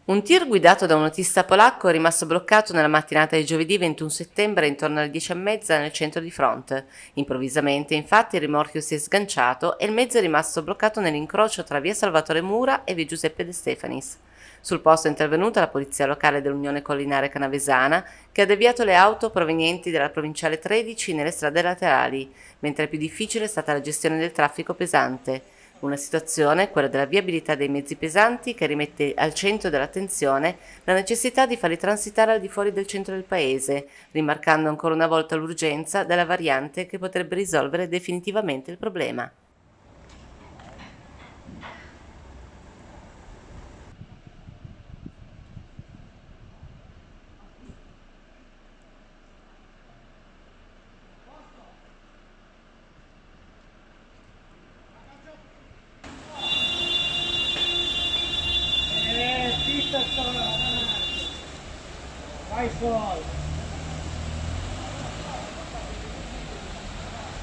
Un tir guidato da un autista polacco è rimasto bloccato nella mattinata di giovedì 21 settembre intorno alle 10:30 nel centro di Front. Improvvisamente, infatti, il rimorchio si è sganciato e il mezzo è rimasto bloccato nell'incrocio tra via Salvatore Mura e via Giuseppe De Stefanis. Sul posto è intervenuta la polizia locale dell'Unione Collinare Canavesana, che ha deviato le auto provenienti dalla provinciale 13 nelle strade laterali, mentre più difficile è stata la gestione del traffico pesante. Una situazione, quella della viabilità dei mezzi pesanti, che rimette al centro dell'attenzione la necessità di farli transitare al di fuori del centro del paese, rimarcando ancora una volta l'urgenza della variante che potrebbe risolvere definitivamente il problema. Vai sol!